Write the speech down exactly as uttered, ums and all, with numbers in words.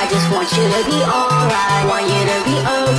just want you to be alright. Want you to be okay.